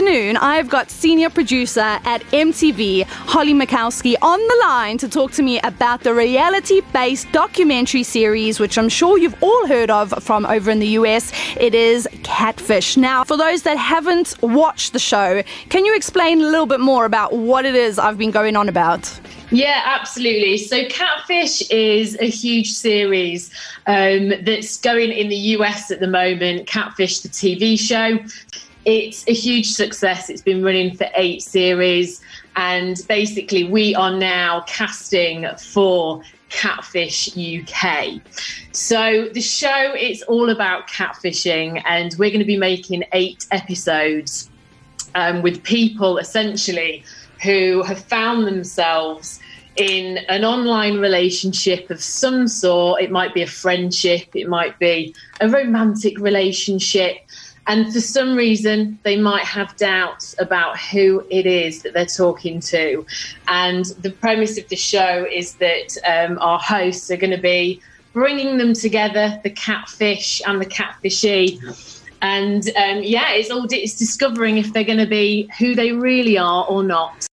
afternoon, I've got senior producer at MTV, Holly Mikowski, on the line to talk to me about the reality-based documentary series, which I'm sure you've all heard of from over in the US. It is Catfish. Now, for those that haven't watched the show, can you explain a little bit more about what it is I've been going on about? Yeah, absolutely. So Catfish is a huge series that's going in the US at the moment, Catfish, the TV show. It's a huge success. It's been running for 8 series. And basically, we are now casting for Catfish UK. So the show is all about catfishing, and we're going to be making 8 episodes with people essentially who have found themselves in an online relationship of some sort. It might be a friendship, it might be a romantic relationship, and for some reason they might have doubts about who it is that they're talking to. And the premise of the show is that our hosts are going to be bringing them together, the catfish and the catfishee. And it's discovering if they're going to be who they really are or not.